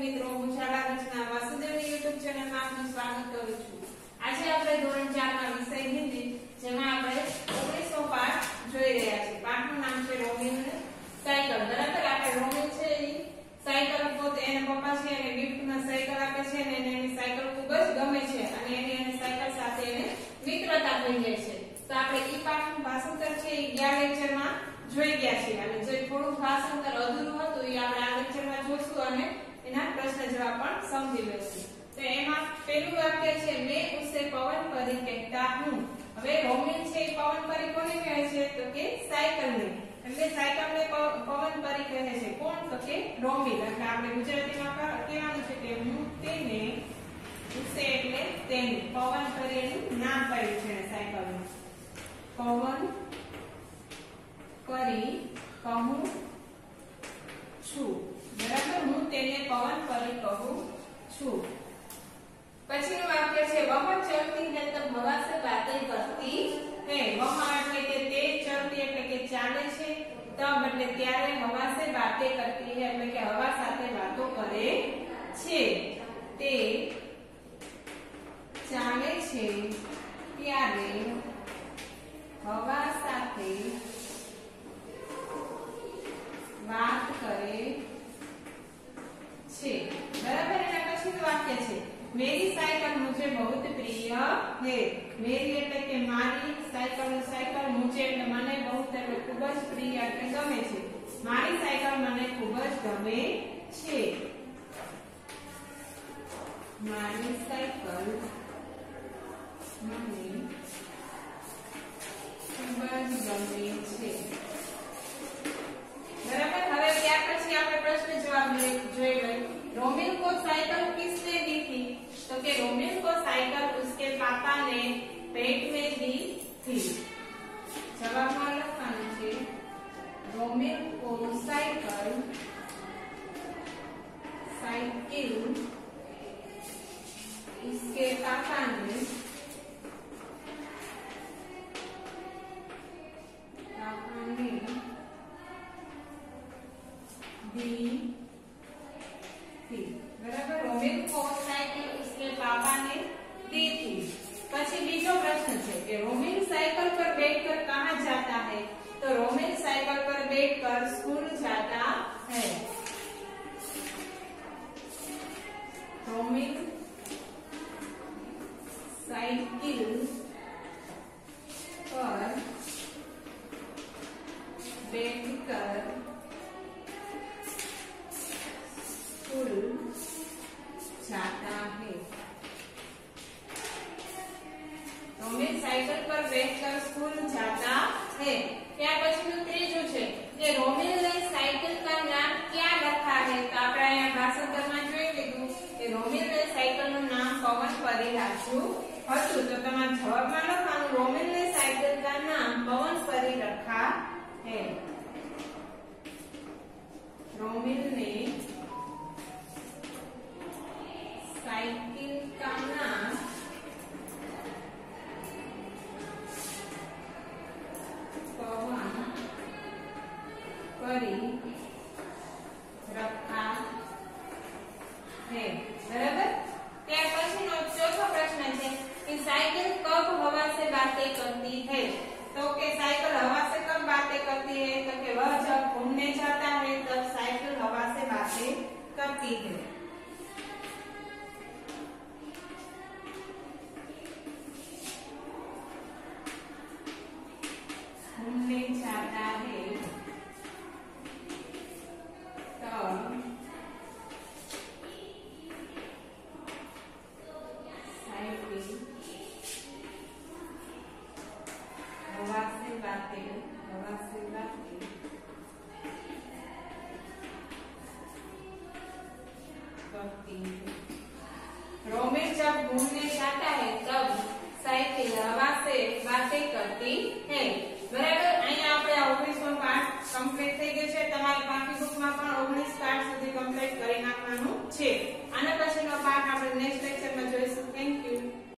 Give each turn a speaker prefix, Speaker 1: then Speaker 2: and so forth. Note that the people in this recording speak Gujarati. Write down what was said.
Speaker 1: મિત્રો, હું શાળા રચના વાસુદેવની YouTube ચેનલ માં આપનું સ્વાગત કરું છું। આજે આપણે ધોરણ 4 માં વિષય હિન્દી, જેમાં આપણે 19નો પાઠ જોઈ રહ્યા છીએ। પાઠનું નામ છે રોમિલ સાયકલ। બરાબર, આપણે રોમિલ છે એ સાયકલ પોતે એના પપ્પા છે એને ગિફ્ટમાં સાયકલ આપે છે અને એને એની સાયકલ ખૂબ જ ગમે છે અને એની સાયકલ સાથે એને મિત્રતા થઈ જાય છે। તો આપણે એ પાઠનું ભાષાંતર છે એ ગયા લેક્ચરમાં જોઈ ગયા છીએ અને જે થોડું ભાષાંતર અધૂરું હતું એ આપણે આ લેક્ચરમાં જોશું અને એના પ્રશ્ન જવાબ પણ સમજી લેશું। તો એમાં પહેલું વાક્ય છે मैं उसे पवन परी कहता हूं। હવે રોમિલ છે એ પવન પરી કોને કહે છે તો કે સાયકલને, એટલે સાયકલને પવન પરી કહે છે। કોણ તો કે રોમિલ। એટલે આપણે ગુજરાતીમાં કહેવાનું છે કે હું તેને, ઉસે એટલે તેને, પવન પરી એનું નામ પડ્યું છે સાયકલનું। પવન પરી કહું છું। બરાબર, હું તેને પवन परी कहूं છું। पछीનું वाक्य છે वह चलती है तब हवा से बातें करती है। वह એટલે કે તે, चलती એટલે કે ચાલે છે, तब એટલે ત્યારે, हवा से बातें करती है એટલે કે હવા સાથે વાતો કરે છે। તે ચાલે છે ત્યારે હવા સાથે વાત કરે છે। બરાબર, એના પછીનું વાક્ય છે मेरी साइकिल मुझे बहुत प्रिय है। मेरी એટલે કે મારી, સાયકલ मुझे એટલે મને, बहुत એટલે ખૂબ જ પ્રિય એટલે ગમે છે। મારી સાયકલ મને ખૂબ જ ગમે છે। મારી સાયકલ મને ખૂબ જ ગમે છે। बराबर, હવે ત્યાર પછી આપણે પ્રશ્ન જવાબ જોઈ લઈએ। रोमिल को साइकिल किसने दी थी तो कि रोमिल को साइकिल उसके पापा ने भेंट में दी थी। जवाब में लखवानुं छे रोमिल को साइकिल उसके पापा ने दी थी। बराबर, रोमिल को साइकिल उसके पापा ने दी थी। પછી બીજો પ્રશ્ન છે કે રોમિल साइकिल पर बैठकर कहां जाता है तो रोमिल साइकिल पर बैठकर स्कूल जाता है। रोमिल साइकिल पर बैठकर स्कूल जाता है। रोमिल साइकिल पर बैठकर स्कूल जाता है। ત્યાર પછીનું ત્રીજું છે કે રોમિલ ने साइकिल का नाम क्या रखा है तो આપણે અહીંયા ભાષાંતરમાં જોઈ લીધું કે રોમિલ ने साइकिल નું નામ પવન પરી રાખ્યું હતું। તો તમારા જવાબમાં લખવાનું रोमिल ने साइकिल का नाम पवन परी रखा है। रोमिल ने साइकिल का नाम पवन परी रखा है। बराबर, ત્યાર પછીનો ચોથો પ્રશ્ન છે कि साइकिल कब हवा से बातें करती है तो कि साइकिल हवा से कब बातें करती है तो कि वह जब घूमने जाता है तब साइकिल हवा से बातें करती है। घूमने जाता है तब साइकिल हवा से बातें करती है। रोमिल जब घूमने जाता है तब साइकिल हवा से बातें करती है।